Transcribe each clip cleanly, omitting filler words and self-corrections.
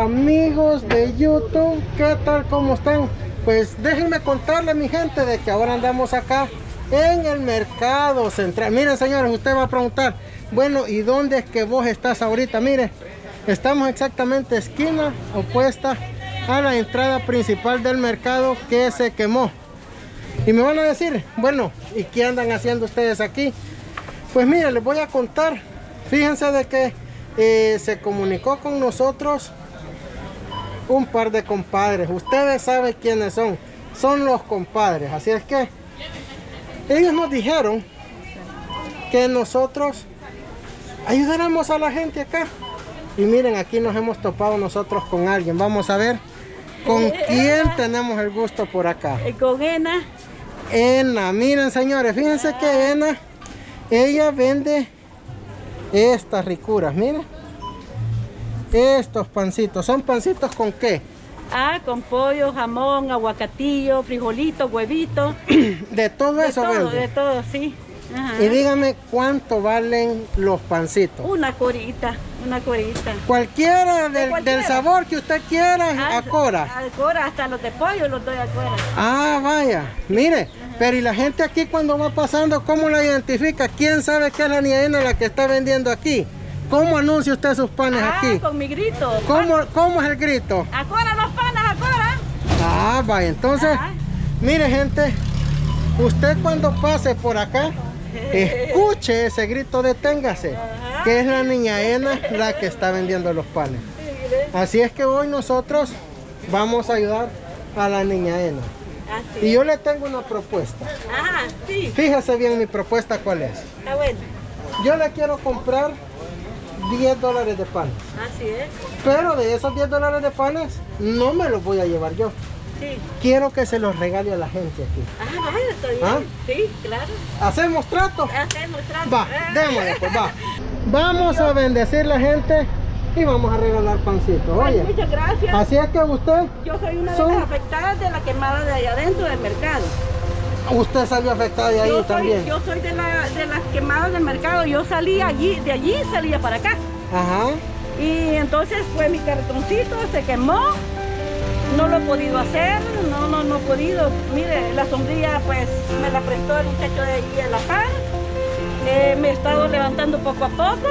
Amigos de YouTube, ¿qué tal? ¿Cómo están? Pues déjenme contarle, mi gente, de que ahora andamos acá en el mercado central. Miren, señores, usted va a preguntar, bueno, ¿y dónde es que vos estás ahorita? Mire, estamos exactamente esquina opuesta a la entrada principal del mercado que se quemó. Y me van a decir, bueno, ¿y qué andan haciendo ustedes aquí? Pues miren, les voy a contar. Fíjense de que se comunicó con nosotros un par de compadres. Ustedes saben quiénes son. Son los compadres. Así es que ellos nos dijeron que nosotros ayudáramos a la gente acá. Y miren, aquí nos hemos topado nosotros con alguien. Vamos a ver con quién tenemos el gusto por acá. Con Ena. Ena, miren, señores, fíjense que Ena, ella vende estas ricuras, miren. Estos pancitos, ¿son pancitos con qué? Ah, con pollo, jamón, aguacatillo, frijolitos, huevitos. De todo eso vende. De todo, sí. Ajá. Y dígame, ¿cuánto valen los pancitos? Una corita, una corita. Cualquiera del sabor que usted quiera, a cora. A cora, hasta los de pollo los doy a cora. Ah, vaya, mire. Pero y la gente aquí cuando va pasando, ¿cómo la identifica? ¿Quién sabe que es la niña Ena la que está vendiendo aquí? ¿Cómo anuncia usted sus panes aquí? Con mi grito. ¿Cómo es el grito? A cora los panes, a cora. Ah, vaya, entonces, mire, gente, usted cuando pase por acá, escuche ese grito, deténgase, que es la niña Ena la que está vendiendo los panes. Así es que hoy nosotros vamos a ayudar a la niña Ena. Y yo le tengo una propuesta. Ajá, sí. Fíjese bien mi propuesta cuál es. Está bueno. Yo le quiero comprar $10 de panes. Así es. Pero de esos $10 de panes no me los voy a llevar yo. Sí. Quiero que se los regale a la gente aquí. Ah, vaya, está bien. ¿Ah? Sí, claro. ¿Hacemos trato? Hacemos trato. Va, démosle pues, va. Vamos a bendecir la gente y vamos a regalar pancitos. Oye, muchas gracias. Así es que usted... Yo soy una de las afectadas de la quemada de allá adentro del mercado. Usted salió afectada de ahí también. Yo soy de las quemadas del mercado. Yo salí allí, de allí salía para acá. Ajá. Y entonces pues mi cartoncito se quemó. No lo he podido hacer, no he podido. Mire, la sombrilla pues me la prestó el muchacho de allí de La Paz. Me he estado levantando poco a poco.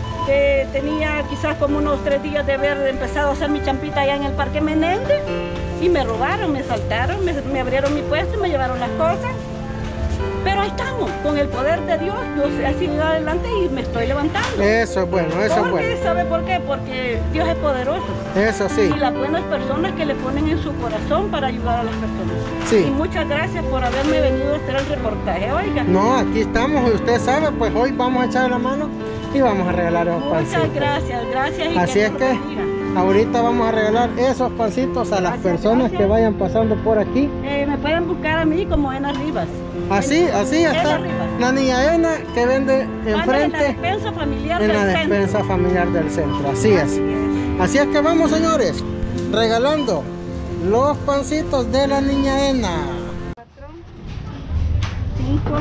Tenía quizás como unos 3 días de haber empezado a hacer mi champita allá en el Parque Menéndez y me robaron, me saltaron, me abrieron mi puesto y me llevaron las cosas. Pero ahí estamos, con el poder de Dios, yo he seguido adelante y me estoy levantando. Eso es bueno, eso es bueno. ¿Sabe por qué? Porque Dios es poderoso. Eso sí. Y las buenas personas que le ponen en su corazón para ayudar a las personas. Sí. Y muchas gracias por haberme venido a hacer el reportaje, oiga. No, aquí estamos y usted sabe, pues hoy vamos a echar la mano y vamos a regalar esos pancitos. Muchas gracias. Y así es que ahorita vamos a regalar esos pancitos a las personas que vayan pasando por aquí. Me pueden buscar a mí como Ena Rivas. Así está la niña Ena que vende enfrente en la despensa familiar en la despensa familiar del centro. Así es. Así es que vamos, señores, regalando los pancitos de la niña Ena. 4, 5,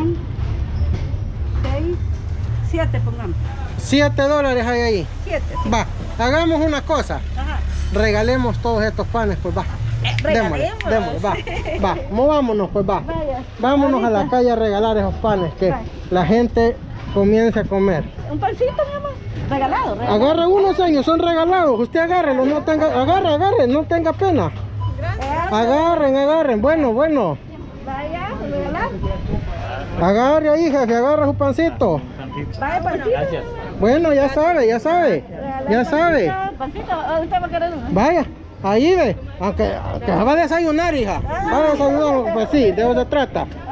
6, 7 pongamos. $7 hay ahí. 7. Va, hagamos una cosa. Ajá. Regalemos todos estos panes, pues va. Démosle, va, movámonos pues va. Vaya. Vámonos a la calle a regalar esos panes que la gente comience a comer. Un pancito, mi amor. Regalado. Agarre unos, señor, son regalados. Usted agárrelos, no tenga, agarre, no tenga pena. Gracias. Agarren, bueno. Vaya, regalar. Agarre ahí, jefe, agarra su pancito. Vaya, pancito. Gracias. Bueno, ya sabe. Pancito, ¿dónde está para querer uno? Vaya, ahí ve, aunque va a desayunar, hija. Va a desayunar, pues sí, de eso se trata. Aquí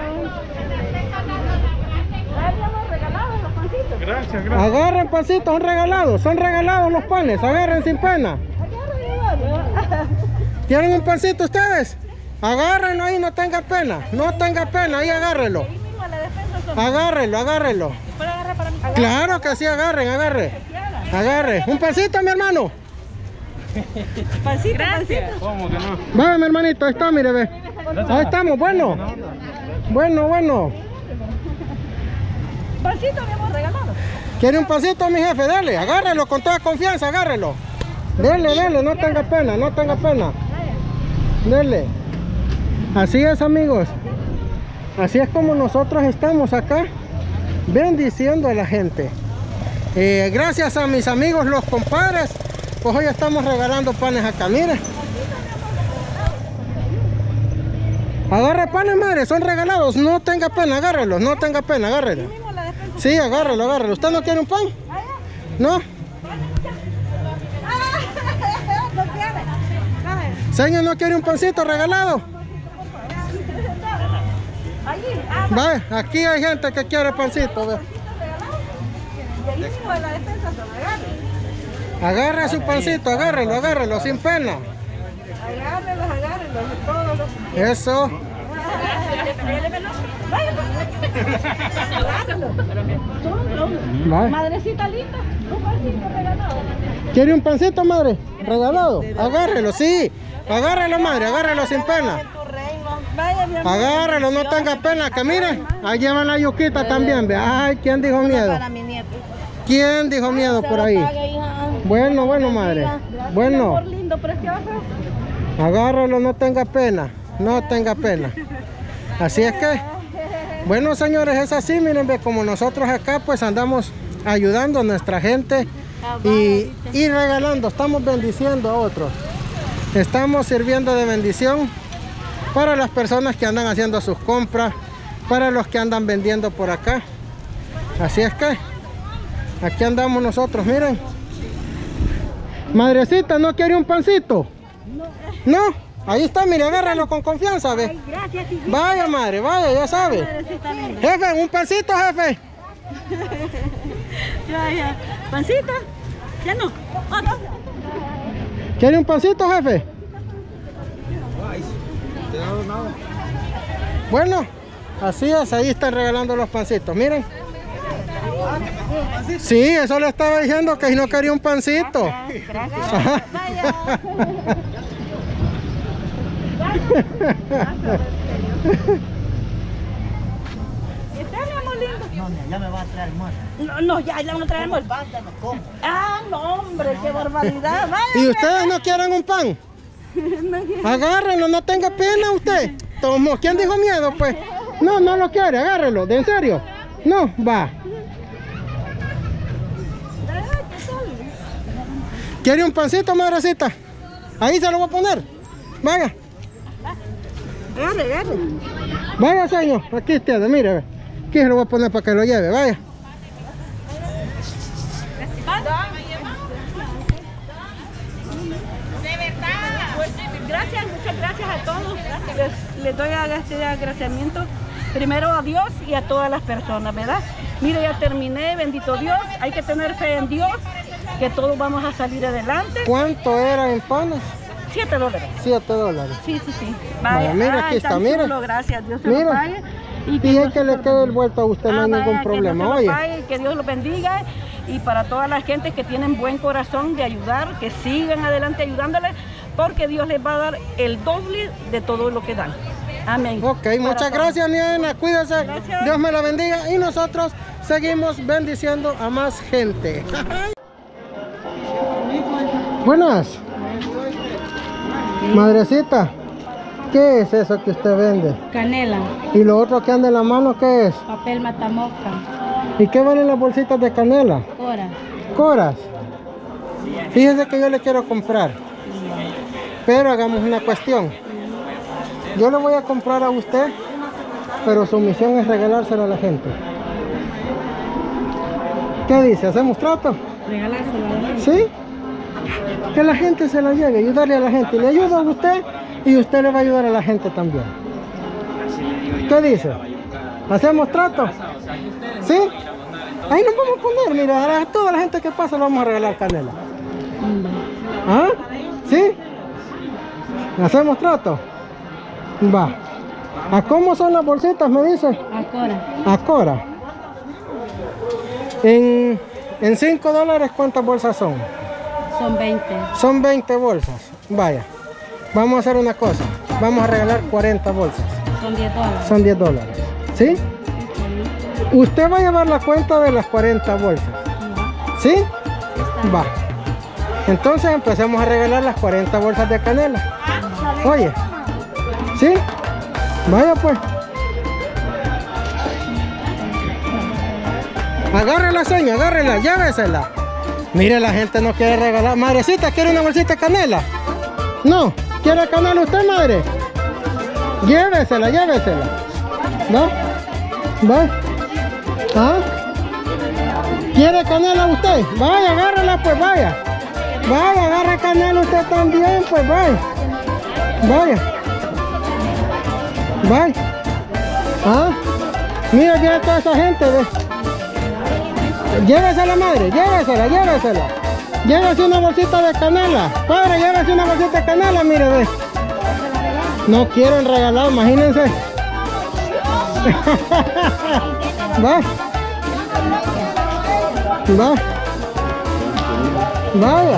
vamos. Regalados los pancitos. Gracias. Agarren pancitos, son regalados los panes, agarren sin pena. ¿Quieren un pancito ustedes? Agárrenlo ahí, no tenga pena, ahí agárrenlo. Agárrelo. ¿Puedo agarrar para mí? Claro que sí, agarre. Un pancito, mi hermano. Pancito. ¿Cómo que no? Vaya, mi hermanito, ahí está, mire, ve. Ahí estamos, bueno. Pancito, mi amor, regalado. ¿Quiere un pancito, mi jefe? Dale, agárrelo con toda confianza, agárrelo. Dele, dele, no tenga pena, no tenga pena. Dele. Así es, amigos. Así es como nosotros estamos acá, bendiciendo a la gente. Gracias a mis amigos los compadres, pues hoy estamos regalando panes acá, mire. Agarre panes, madre, son regalados, no tenga pena, agárrelos, no tenga pena, agárrelos. Sí, agárrelo, agárrelo. ¿Usted no quiere un pan? ¿No? Señor, ¿no quiere un pancito regalado? Vaya, aquí hay gente que quiere pancito, ve. Agarre su pancito, agárrelo, agárrelo, sin pena. Agárrelos, agárrelos, todos los... Eso. Vaya. Madrecita linda, un pancito regalado. ¿Quiere un pancito, madre? ¿Regalado? Agárrelo, sí. Agárrelo, madre, agárrelo sin pena. Agárrelo, no tenga pena, que mire, ahí llevan la yuquita también, ve. Ay, ¿quién dijo miedo? ¿Quién dijo miedo por ahí? Bueno, bueno, madre. Bueno. Agárralo, no tenga pena, no tenga pena. Así es que, bueno, señores, es así, miren, ve, como nosotros acá pues andamos ayudando a nuestra gente y regalando, estamos bendiciendo a otros. Estamos sirviendo de bendición para las personas que andan haciendo sus compras, para los que andan vendiendo por acá. Así es que aquí andamos nosotros, miren. Madrecita, ¿no quiere un pancito? No. Ahí está, mire, agárralo con confianza, ve. Gracias, vaya, madre, vaya, ya sabe. Jefe, un pancito, jefe. Ya. ¿Pancita? Ya no. ¿Quiere un pancito, jefe? Bueno, así es, ahí están regalando los pancitos, miren. Sí, eso le estaba diciendo, que no quería un pancito. Gracias. No, ya me va a traer más. No, ya le van a traer más. Ah, no, hombre, qué barbaridad. Vaya, ¿Y ustedes no quieren un pan? Agárrenlo, no tenga pena usted. Tomo, ¿quién dijo miedo, pues? No, no lo quiere, agárrelo, ¿de en serio? No, va. ¿Quiere un pancito, madrecita? Ahí se lo voy a poner. Vaya. Agarre. Vaya, señor, aquí tiene, mire, ve. Aquí se lo voy a poner para que lo lleve, vaya. Gracias, muchas gracias a todos. Les doy este agradecimiento primero a Dios y a todas las personas, ¿verdad? Mire, ya terminé, bendito Dios. Hay que tener fe en Dios, que todos vamos a salir adelante. ¿Cuánto eran en panes? $7. $7. Sí. Vaya, mira, aquí está, mira. Gracias, Dios se Mira. lo pague. Y que le quede el vuelto a usted, no hay ningún problema. Que Dios se Oye. lo pague, que Dios lo bendiga. Y para toda la gente que tienen buen corazón de ayudar, que sigan adelante ayudándoles, porque Dios les va a dar el doble de todo lo que dan. Amén. Ok, muchas gracias, mi Ana. Cuídense. Gracias. Dios me la bendiga. Y nosotros seguimos bendiciendo a más gente. Buenas. Madrecita, ¿qué es eso que usted vende? Canela, ¿Y lo otro que anda en la mano qué es? papel matamosca, ¿Y qué valen las bolsitas de canela? hora. Coras. Fíjese que yo le quiero comprar. Pero hagamos una cuestión. Yo le voy a comprar a usted, pero su misión es regalárselo a la gente. ¿Qué dice? ¿Hacemos trato? Regalárselo a la gente. ¿Sí? Que la gente se la lleve, ayudarle a la gente. Le ayuda a usted y usted le va a ayudar a la gente también. ¿Qué dice? ¿Hacemos trato? ¿Sí? Ahí nos vamos a poner, mira, a toda la gente que pasa le vamos a regalar canela. ¿Ah? ¿Sí? ¿Hacemos trato? Va. ¿A cómo son las bolsitas, me dice? Acora, A Cora. En $5, ¿cuántas bolsas son? son 20. Son 20 bolsas. Vaya. Vamos a hacer una cosa. Vamos a regalar 40 bolsas. Son $10. Son $10. ¿Sí? Usted va a llevar la cuenta de las 40 bolsas. ¿Sí? Va. Entonces empecemos a regalar las 40 bolsas de canela. Oye, ¿sí? Vaya pues. Agárrela, señor, agárrela, llévesela. Mire, la gente no quiere regalar. Madrecita, ¿quiere una bolsita de canela? No, ¿quiere canela usted, madre? Llévesela, llévesela. ¿Va? ¿Va? ¿Ah? ¿Quiere canela usted? Vaya, agárrala, pues vaya. Vaya, agarre canela usted también, pues vaya. Vaya. Vaya. ¿Ah? Mira, ya toda esa gente, ve. Llévesela, madre, llévesela, llévesela. Llévese una bolsita de canela. Padre, llévese una bolsita de canela, mire, ve. No quieren regalar, imagínense. Va. Va. Vaya.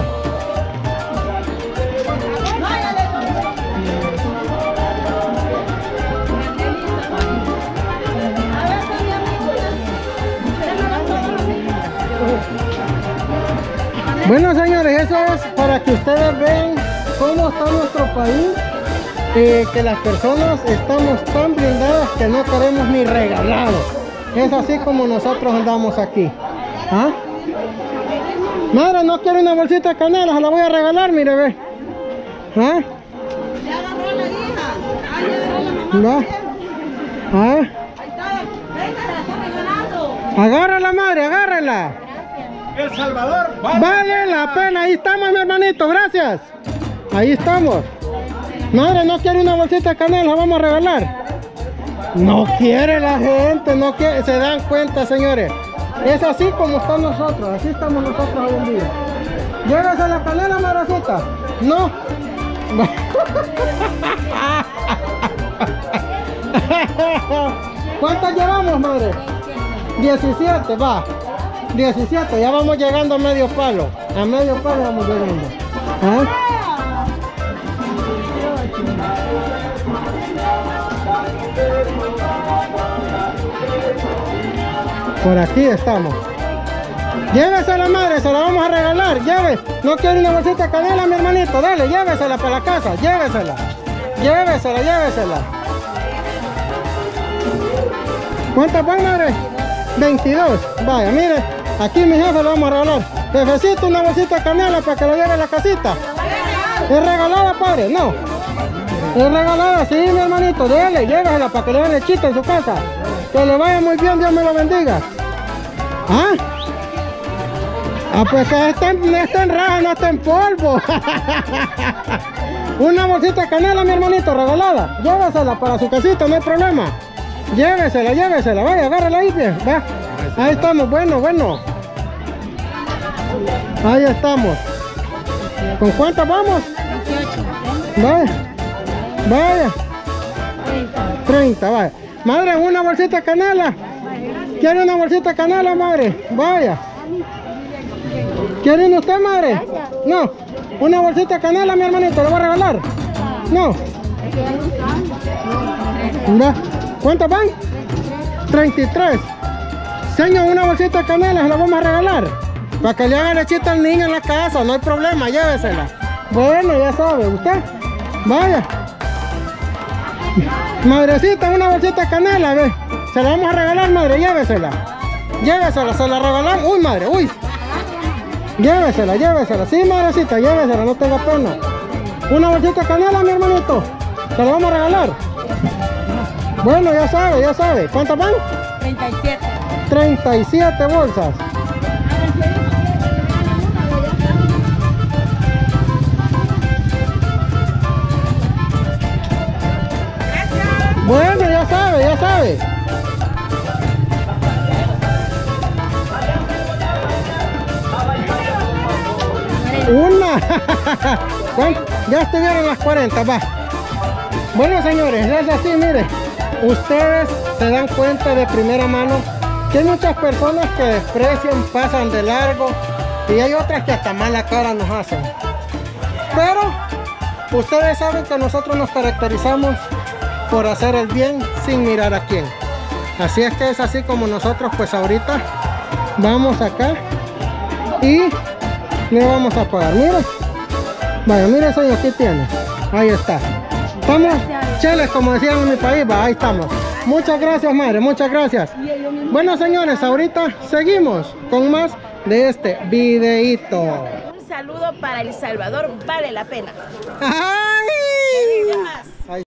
Bueno, señores, eso es para que ustedes vean cómo está nuestro país, que las personas estamos tan blindadas que no queremos ni regalado. Es así como nosotros andamos aquí. ¿Ah? Madre, no quiere una bolsita de canela, se la voy a regalar, mire, ve. ¿Ah? Ya agarró la hija. Ahí ya agarró la mamá. ¿Ah? ¿Ah? Ahí está. Venga, la estoy regalando. Agárrala, madre, agárrala. El Salvador Vale la pena, ahí estamos, mi hermanito, gracias. Ahí estamos. Madre, no quiere una bolsita de canela, la vamos a regalar. No quiere la gente, no quiere, se dan cuenta, señores. Es así como están nosotros, así estamos nosotros hoy en día. Llévese la canela, madrecita. No. ¿Cuántas llevamos, madre? 17, va. 17, ya vamos llegando a medio palo. A medio palo vamos llegando. ¿Ah? Por aquí estamos. Llévesela, madre, se la vamos a regalar. Lleve. No quiere una bolsita de canela, mi hermanito. Dale, llévesela para la casa. Llévesela. Llévesela, llévesela. ¿Cuántas van, madre? 22. Vaya, mire. Aquí mi jefe le vamos a regalar. Jefecito, una bolsita de canela para que la lleve a la casita. ¿Es regalada, padre? No. Es regalada, sí, mi hermanito. Dele, llévesela para que le den lechita en su casa. Que le vaya muy bien, Dios me lo bendiga. ¿Ah? Ah, pues no está en raja, no está en polvo. Una bolsita de canela, mi hermanito, regalada. Llévesela para su casita, no hay problema. Llévesela, llévesela. Vaya, agárrala ahí, bien. Va. Ahí estamos, bueno, bueno. Ahí estamos. ¿Con cuántas vamos? 28. Vaya. Vaya. 30, vaya. Madre, una bolsita de canela. ¿Quiere una bolsita de canela, madre? Vaya. ¿Quiere usted, madre? No. Una bolsita de canela, mi hermanito, ¿le voy a regalar? No. Va. ¿Cuántas van? 33. Señor, una bolsita de canela, se la vamos a regalar. Para que le haga lechita al niño en la casa, no hay problema, llévesela. Bueno, ya sabe, ¿usted? Vaya. Madrecita, una bolsita de canela, ve. Se la vamos a regalar, madre, llévesela. Llévesela, se la regalamos. Uy, madre, uy. Llévesela, llévesela. Sí, madrecita, llévesela, no tenga pena. Una bolsita de canela, mi hermanito. Se la vamos a regalar. Bueno, ya sabe, ya sabe. ¿Cuántas van? 37. 37 bolsas. Bueno, ya sabe, ya sabe. Una. Ya estuvieron las 40, va. Bueno, señores, es así, mire. Ustedes se dan cuenta de primera mano que hay muchas personas que desprecian, pasan de largo, y hay otras que hasta mala cara nos hacen. Pero ustedes saben que nosotros nos caracterizamos por hacer el bien sin mirar a quién. Así es que es así como nosotros pues ahorita vamos acá y le vamos a pagar. Mire. Vaya, mire señor, aquí tiene. Ahí está. Estamos cheles, como decían en mi país, va, ahí estamos. Muchas gracias, madre, muchas gracias. Bueno, señores, ahorita seguimos con más de este videíto. Un saludo para El Salvador, vale la pena. ¡Ay! Ay.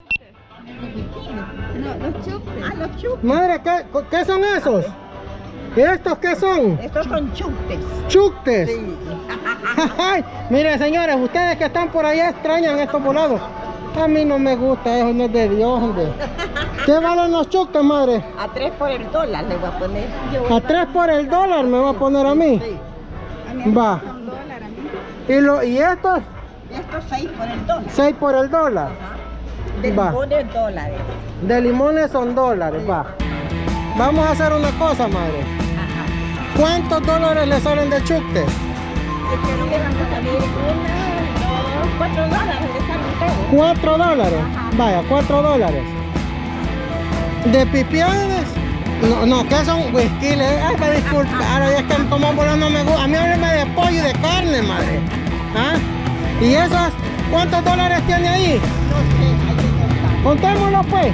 No, los chupes. Los chupes. Madre, ¿qué son esos? ¿Estos qué son? Estos son chupes. Chuctes. Ay, mire, señores, ustedes que están por allá extrañan estos volados. A mí no me gusta, eso no es de Dios, hombre. ¿Qué valen los chuctes, madre? A 3 por el dólar le voy a poner. A 3 por el dólar me va a poner a mí. Va. ¿Y estos? Estos 6 por el dólar. 6 por el dólar. De Va. limones dólares. De limones son dólares, va. Vamos a hacer una cosa, madre. ¿Cuántos dólares le salen de chuctes? Creo que van a salir 4 dólares le salen todos. 4 dólares. Vaya, 4 dólares. ¿De pipianes? No, que son whisky. Ay, me disculpa, es que como volando me gusta. A mí hábleme de pollo y de carne, madre. ¿Ah? ¿Y esas? ¿Cuántos dólares tiene ahí? No sé, hay que contar. Contémoslo, pues.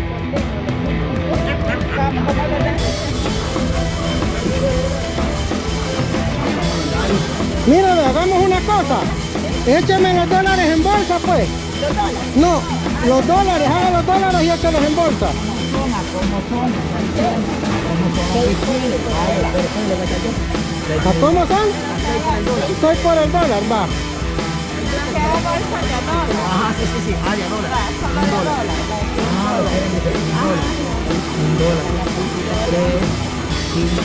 Mira, hagamos una cosa. Écheme los dólares en bolsa, pues. No, los dólares, haga los dólares y échelos en bolsa. ¿A cómo son? 6 por el dólar, va. Ajá, sí. Ah, de dólar. Un dólar. 3, 5,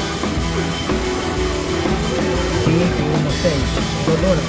1, 6. 2 dólares.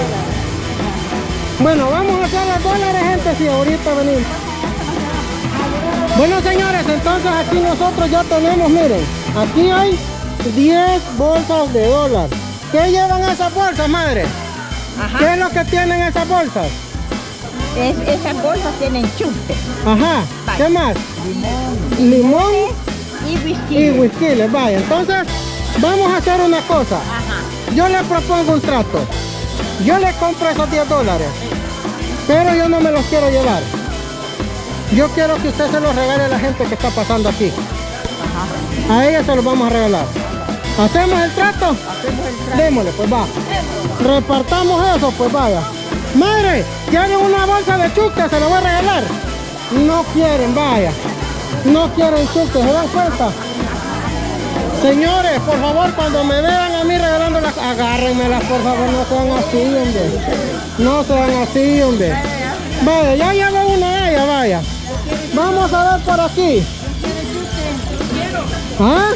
Bueno, vamos a hacer los dólares, gente, si ahorita venimos. Bueno, señores, entonces aquí nosotros ya tenemos, miren, aquí hay 10 bolsas de dólar. ¿Qué llevan esas bolsas, madre? Ajá. ¿Qué es lo que tienen esas bolsas? Esas bolsas tienen chupes. Ajá, ¿qué más? Limón Y whisky. y whisky, vaya. Entonces, vamos a hacer una cosa. Ajá. Yo le propongo un trato. Yo le compro esos 10 dólares, pero yo no me los quiero llevar. Yo quiero que usted se los regale a la gente que está pasando aquí. A ella se los vamos a regalar. ¿Hacemos el trato? Hacemos el trato. Démosle, pues va. Repartamos eso, pues vaya. Madre, ¿quieren una bolsa de chuctes? Se la voy a regalar. No quieren, vaya. No quieren chuctes, ¿se dan cuenta? Señores, por favor, cuando me vean a mí regalando las, agárrenmelas, por favor, no sean así, hombre. No sean así, hombre. Vaya, ya llevo una de ellas, vaya. Vamos a ver por aquí. ¿Ah?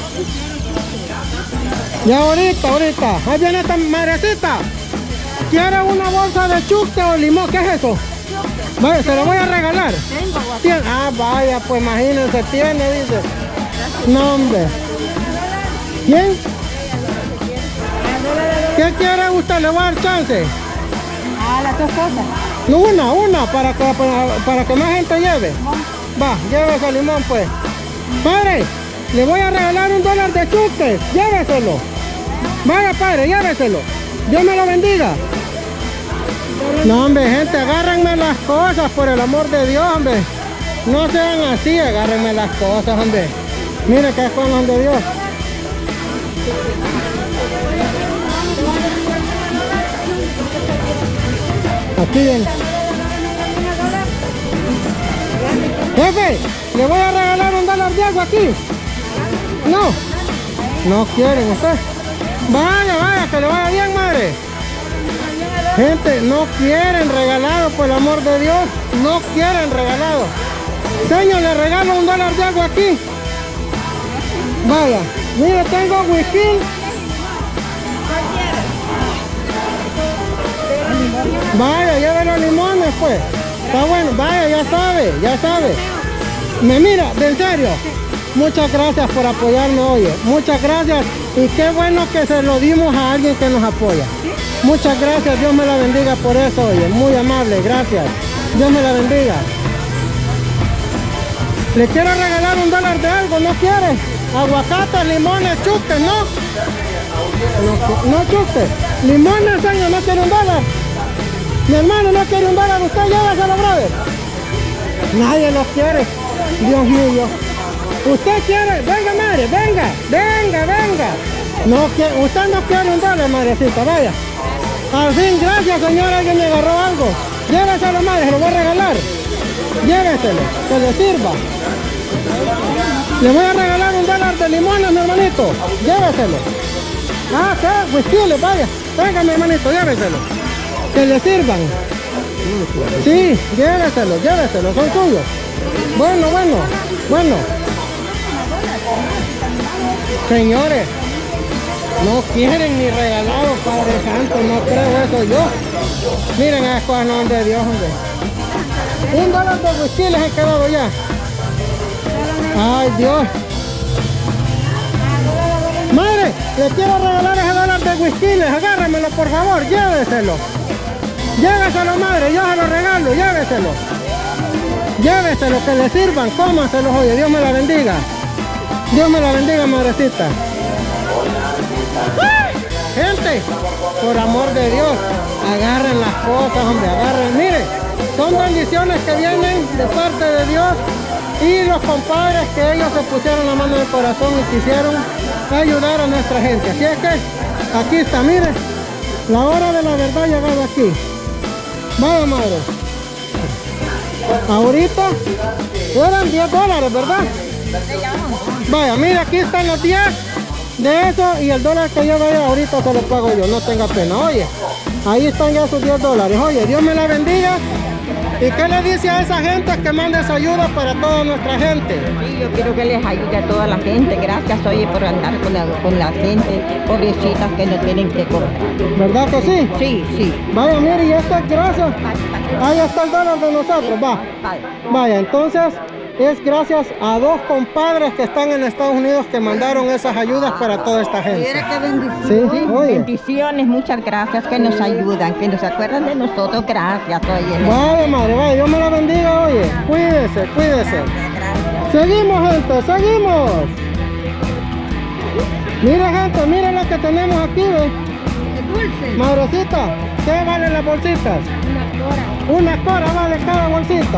Ya ahorita. Ahí viene esta madrecita. ¿Quiere una bolsa de chucte o limón? ¿Qué es eso? Vaya, se lo voy a regalar. Ah, vaya, pues imagínense, tiene, dice. No, hombre. ¿Quién? ¿Qué quiere usted? Le voy a dar chance. Las dos cosas. No, una, para que más gente lleve. Va, llévese el limón, pues. Padre, le voy a regalar $1 de chuctes. Lléveselo. Vaya, padre, lléveselo. Dios me lo bendiga. No, hombre, gente, agárrenme las cosas, por el amor de Dios, hombre. No sean así, agárrenme las cosas, hombre. Mire que es con los de Dios. Aquí viene. Jefe, le voy a regalar $1 de agua aquí. No quieren usted. Vaya, que le vaya bien, madre. Gente, no quieren regalado, por el amor de Dios. No quieren regalado. Señor, le regalo $1 de agua aquí. Vaya, mire, tengo whisky. Vaya, lleve los limones, pues. Está bueno, vaya, ya sabe. Me mira, de en serio. Muchas gracias por apoyarme, oye. Muchas gracias. Y qué bueno que se lo dimos a alguien que nos apoya. Muchas gracias, Dios me la bendiga por eso, oye. Muy amable, gracias. Dios me la bendiga. Le quiero regalar $1 de algo, ¿no quiere? Aguacates, limones, chuctes, ¿no? No chuste. Limones, señor, no quiere $1. Mi hermano no quiere $1. Usted lléveselo, brother. Nadie los quiere. Dios mío. Usted quiere. Venga, madre. Venga. Venga, venga. No, usted no quiere $1, madrecita. Vaya. Al fin, gracias, señor. Alguien me agarró algo. Lléveselo, madre. Se lo voy a regalar. Lléveselo. Que le sirva. Le voy a regalar $1 de limones, mi hermanito. Lléveselo. Ah, ¿qué? Huistiles, vaya. Venga, mi hermanito, lléveselo. Que le sirvan. Sí, lléveselo, lléveselo, son suyos. Bueno. Señores, no quieren ni regalados, Padre Santo, no creo eso yo. Miren esas cosas, no de Dios, hombre. $1 de huistiles he quedado ya. Ay, Dios. Madre, le quiero regalar ese $1 de huistiles. Agárramelo, por favor, lléveselo. Lléveselo, madre, yo se lo regalo, lléveselo. Lléveselo, que le sirvan, cómaselo, oye, Dios me la bendiga. Dios me la bendiga, madrecita. Gente, por amor de Dios, agarren las cosas, hombre, agarren. Miren, son bendiciones que vienen de parte de Dios. Y los compadres que ellos se pusieron la mano en el corazón y quisieron ayudar a nuestra gente. Así es que aquí está, mire, la hora de la verdad ha llegado aquí. Vaya, madre. Ahorita eran $10, ¿verdad? Vaya, mire, aquí están los 10 de eso y el $1 que yo vaya ahorita se lo pago yo, no tenga pena. Oye, ahí están ya sus $10. Oye, Dios me la bendiga. ¿Y qué le dice a esa gente que mande esa ayuda para toda nuestra gente? Sí, yo quiero que les ayude a toda la gente. Gracias, oye, por andar con la gente, pobrecitas que no tienen que comprar. ¿Verdad que sí? Sí. Vaya, mire, y esto es gracias. Ahí está el $1 de nosotros, va. Vaya, entonces es gracias a 2 compadres que están en Estados Unidos que mandaron esas ayudas para toda esta gente. Mira qué bendición. Sí, oye. Bendiciones, muchas gracias que nos ayudan, que nos acuerdan de nosotros. Gracias, oye. Vaya, madre, vaya, Dios me la bendiga, oye. Cuídese. Gracias. Seguimos, gente, seguimos. Mira, gente, mira lo que tenemos aquí, ¿ve? Dulce. Madrecita, ¿qué valen las bolsitas? Una cora vale cada bolsita.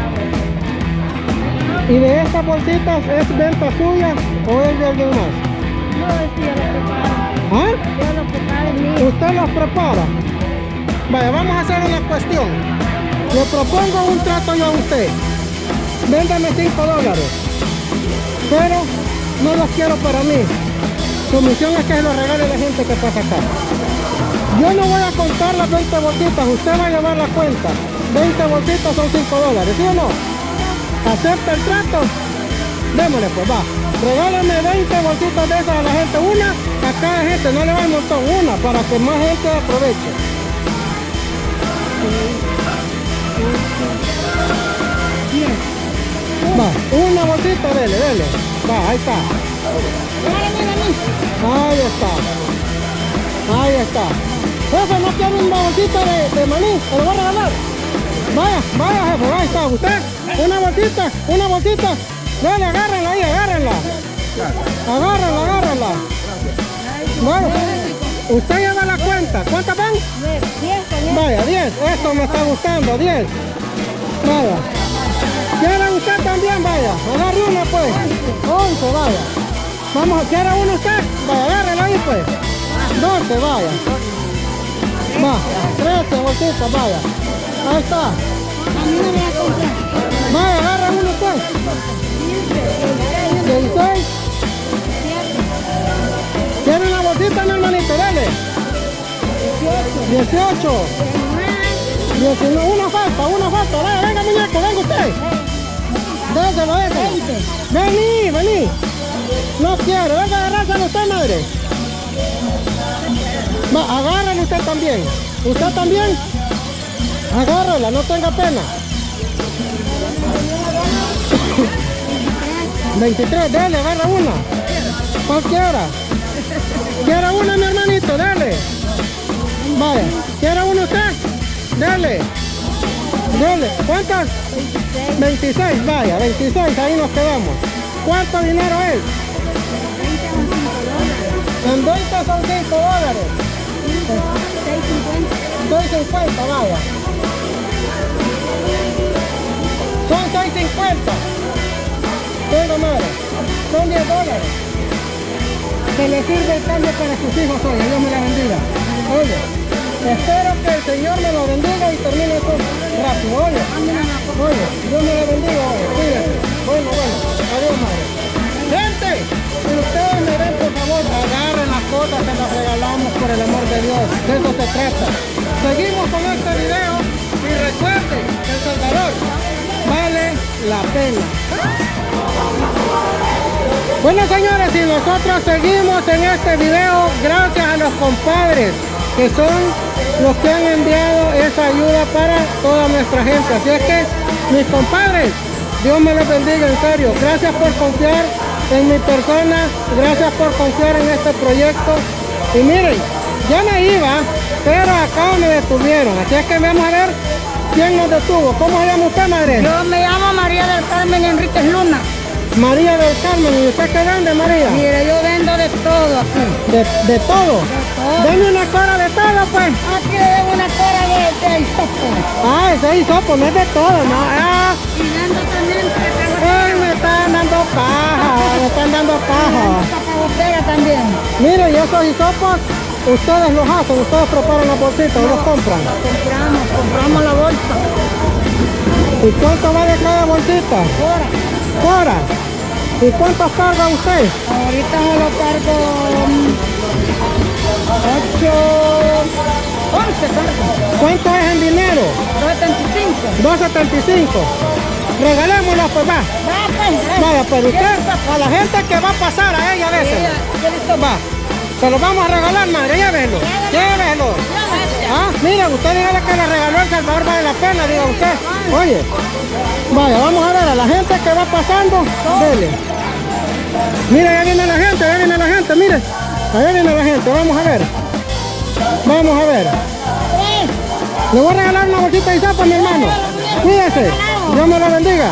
¿Y de estas bolsitas es venta suya o es de alguien más? No, es que yo lo preparo. ¿Ah? Yo lo preparo en mí. ¿Usted las prepara? Vaya, vamos a hacer una cuestión. Le propongo un trato yo a usted. Véndame $5. Pero no los quiero para mí. Su misión es que se los regale a la gente que pasa acá. Yo no voy a contar las 20 bolsitas. Usted va a llevar la cuenta. 20 bolsitas son $5, ¿sí o no? ¿Acepta el trato? Démosle, pues, va. Regálame 20 bolsitas de esas a la gente. Una a cada gente, no le va un montón. Una para que más gente aproveche. Va, una bolsita, dele. Va, ahí está. Ahí está. Jefe, ¿no quiere una bolsita de maní? ¿Se lo voy a regalar? Vaya, jefe, ahí está. ¿Usted? Una bolsita. Dale, agárrenla ahí, agárrenla. Bueno, usted lleva la cuenta. ¿Cuántas van? 10. Vaya, 10. Esto me está gustando, 10. Vaya. ¿Quiere usted también? Vaya. Agarre una, pues. 11, vaya. Vamos, ¿quiere uno usted? Vaya, agárrela ahí, pues. 12, vaya. Va, 13 bolsitas, vaya. Ahí está. Vaya, agarra uno usted. 16. ¿Quiere una bolsita, mi hermanito? Dale. 18. 19. Una falta. Vaya, venga, muñeco, venga usted. Déselo. Vení. No quiero, venga a agarrárselo usted, madre. Va, agárrala usted también. ¿Usted también? Agárrala, no tenga pena. 23, dale, agarra una. ¿Cuál quiera? ¿Quiere una, mi hermanito? Dale. Vaya, ¿quiere uno usted? Dale. ¿Cuántas? 26, vaya, 26, ahí nos quedamos. ¿Cuánto dinero es? En 20 son 5. 6.50, vaya. Son 6.50. Tenga, madre. Son $10. Que le sirve el cambio para sus hijos hoy. Dios me la bendiga. Oye, espero que el Señor me lo bendiga y termine esto rápido. Oye, Dios me la bendiga. Oye, cuídate. Bueno. Adiós, madre. Gente, si ustedes me ven, por favor, agarren las cosas que las regalamos por el amor de Dios. De eso se trata. Seguimos con este video y recuerden que El Salvador vale la pena. Bueno, señores, y nosotros seguimos en este video gracias a los compadres que son los que han enviado esa ayuda para toda nuestra gente. Así es que, mis compadres, Dios me los bendiga, en serio. Gracias por confiar en mi persona, gracias por confiar en este proyecto. Y miren, yo me iba, pero acá me detuvieron. Así es que vamos a ver quién nos detuvo. ¿Cómo se llama usted, madre? Yo me llamo María del Carmen Enríquez Luna. María del Carmen. ¿Y usted qué vende, María? Mire, yo vendo de todo aquí. ¿De todo? Deme una cora de todo, pues. Aquí le doy una cora de hisopo. Ah, ese hisopo no es de todo, ¿no? Ah, Y vendo también me están dando paja, tapabocera también. Mire, y esos hisopos, ustedes los hacen, ustedes preparan las bolsitas, o los compran. Compramos la bolsa. ¿Y cuánto vale cada bolsita? ¿Cora? ¿Y cuántos carga usted? Ahorita me lo cargo 11 cargos. ¿Cuánto es en dinero? 2.75. $2.75. Regalémoslo, pues va. Vaya, pero usted, a la gente que va a pasar a ella a veces. Va. Se lo vamos a regalar, madre, llévelo. Ah, mira, usted dígale que le regaló El Salvador vale la pena, diga usted. Oye, vaya, vamos a ver a la gente que va pasando, dele. Mira, ya viene la gente, mire. Allá viene la gente, vamos a ver. Le voy a regalar una bolsita de hisopo a mi hermano. Cuídese, Dios me lo bendiga.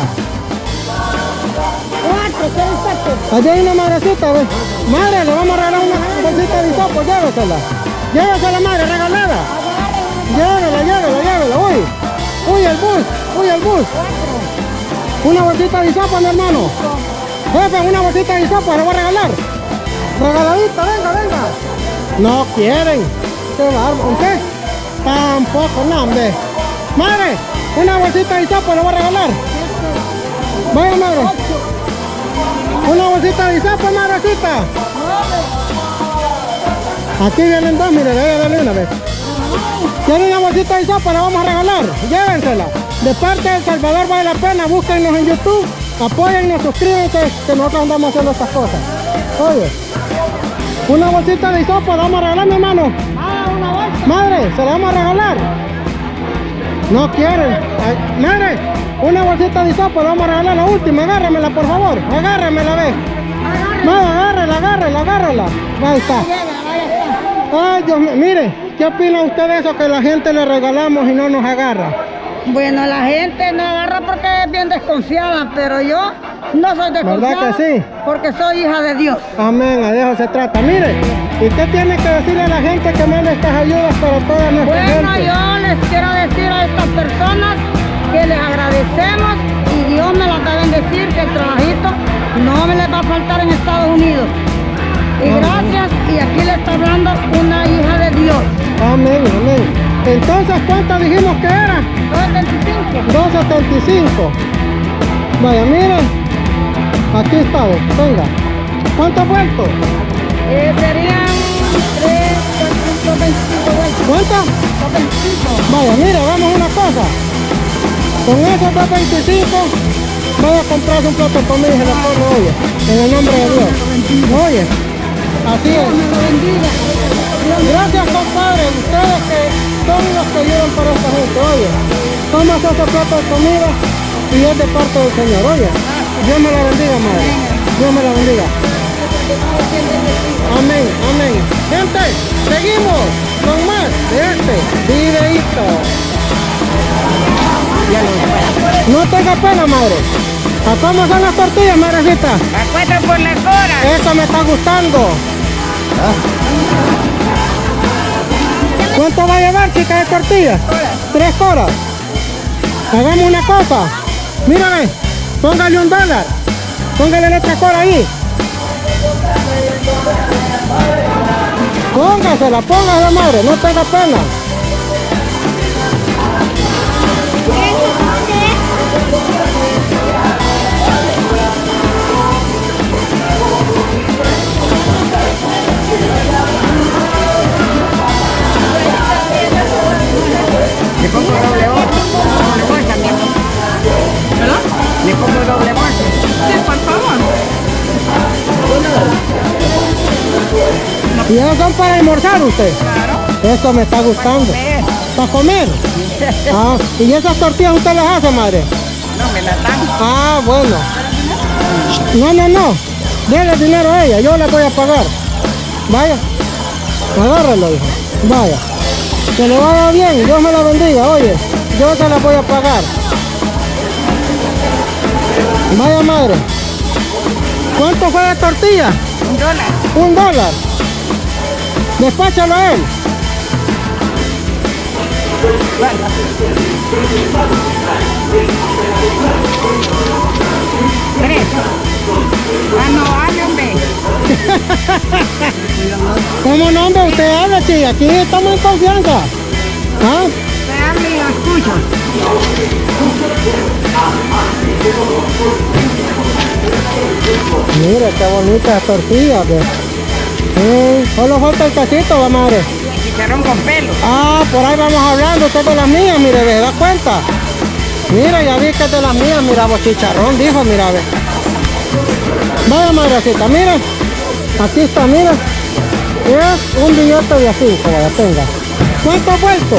4, ¿qué hisopo? Allá hay una madrecita, ¿ves? Madre, le vamos a regalar una bolsita de hisopo, llévesela, madre, regalada. Llévela. Uy, el bus. Una bolsita de hisopo, mi hermano. Jefe, una bolsita de hisopo, le voy a regalar. Regaladita, venga. No quieren. Qué bárbaro. ¿Usted? Tampoco, no, hombre. Madre, una bolsita de hisopo, le voy a regalar. Vaya, madre. Una bolsita de hisopo, madrecita. Aquí vienen dos, mire, voy a darle una vez. Tiene una bolsita de hisopo, la vamos a regalar. Llévensela. De parte de El Salvador vale la pena. Búsquennos en YouTube. Apóyennos, suscríbanse, que nosotros andamos haciendo estas cosas. Oye, una bolsita de hisopo la vamos a regalar, mi hermano. Una bolsa. Madre, se la vamos a regalar. No quieren. Ay, madre, una bolsita de hisopo la vamos a regalar, la última. Agárramela, por favor. Agárramela, ve. Madre, agárrela. Ahí está. Ay, Dios mío, mire, ¿qué opina usted de eso que la gente le regalamos y no nos agarra? Bueno, la gente no agarra porque es bien desconfiada, pero yo no soy desconfiada. ¿Verdad que sí? Porque soy hija de Dios. Amén, de eso se trata. Mire, ¿y qué tiene que decirle a la gente que manda estas ayudas para toda nuestra gente? Bueno, yo les quiero decir a estas personas que les agradecemos y Dios me las va a bendecir, que el trabajito no me les va a faltar en Estados Unidos. Y gracias, y aquí le está hablando una hija de Dios. Amén. Entonces, ¿cuánto dijimos que era? 2.75. 2.75. Vaya, miren. Aquí está, venga. ¿Cuánto ha vuelto? Serían 2.25 vueltas. ¿Cuánto? 2.25. Vaya, mire, vamos a una cosa. Con esos 2.25 voy a comprarse un plato de comida y se lo pongo, oye, en el nombre de Dios. Oye, así es. Gracias, compadre, ustedes que son los que ayudan para esta gente. Oye, toma ese plato de comida y es de parte del Señor. Oye, Dios me la bendiga, madre. Dios me la bendiga. Amén. Gente, seguimos con más de este videito. No tenga pena, madre. ¿A cómo son las tortillas, madrecita? A 4 por la cora. Eso me está gustando. ¿Cuánto va a llevar, chica, de tortillas? 3 horas. Hagamos una cosa. Mírame, póngale $1. Póngale la 3 horas ahí. Póngasela, madre, no tenga pena. Le pongo doble bolsa también. ¿Verdad? Le pongo doble bolsa. Sí, por favor. ¿Y esos son para almorzar usted? Claro. Eso me está gustando. ¿Para comer? Ah, ¿y esas tortillas usted las hace, madre? No, me la dan. Ah, bueno. No. Dele dinero a ella, yo le voy a pagar. Vaya. Agárralo, hijo. Vaya. Que le vaya bien, Dios me la bendiga. Oye, yo se la voy a pagar. Vaya, madre. ¿Cuánto fue la tortilla? $1. $1. Despáchalo a él. Tres. Ah, no, hable, hombre. ¿Cómo no, hombre? Usted habla, chica. Aquí estamos en confianza. ¿Ah? Usted hable y yo escucho. Mire, qué bonita tortilla. Solo falta el casito, va, madre. Chicharrón con pelo. Ah, por ahí vamos hablando, usted de las mías, mire, ¿se da cuenta? Mira, ya vi que es de las mías, mira, vos chicharrón, dijo, mira, ve. Vaya, madrecita, mira. Aquí está, mira. Es un billete de 5, vaya, tenga. ¿Cuánto ha vuelto?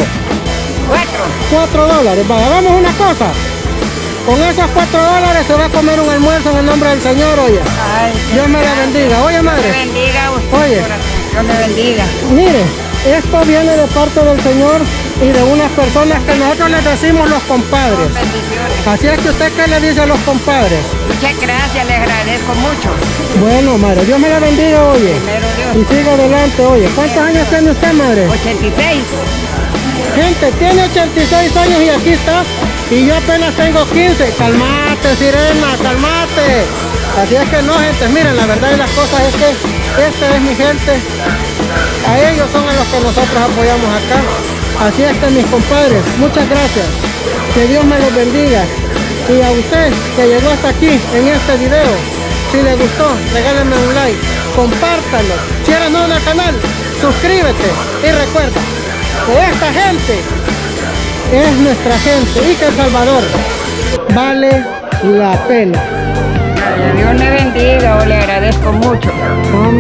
$4. Vaya, hagamos una cosa. Con esos $4 se va a comer un almuerzo en el nombre del Señor, oye. Ay, Dios me la bendiga. Oye, Dios madre. me bendiga usted. Oye. Dios me bendiga. Mire, esto viene de parte del Señor y de unas personas que nosotros les decimos los compadres. Bendiciones. Así es que usted, ¿qué le dice a los compadres? Muchas gracias, le agradezco mucho. Bueno, madre, Dios me la bendiga, oye. Primero Y Dios. siga adelante, oye. ¿Cuántos años tiene usted, madre? 86. Gente, tiene 86 años y aquí está. Y yo apenas tengo 15. Calmate, sirena, calmate. Así es que no, gente, miren, la verdad de las cosas es que esta es mi gente. A ellos son a los que nosotros apoyamos acá. Así es que mis compadres, muchas gracias. Que Dios me los bendiga. Y a usted que llegó hasta aquí en este video, si le gustó, regáleme un like, compártalo. Si eres nuevo en el canal, suscríbete. Y recuerda que esta gente es nuestra gente y que El Salvador vale la pena. Dios le bendiga, o le agradezco mucho. Amén.